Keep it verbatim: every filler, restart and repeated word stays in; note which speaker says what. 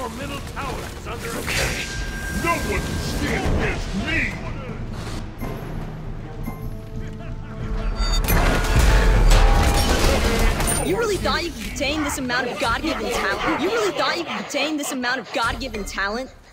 Speaker 1: Your middle tower is under
Speaker 2: Okay.
Speaker 3: No one can stand against me!
Speaker 4: You really thought you could contain this amount of God-given talent? You really thought you could contain this amount of God-given talent?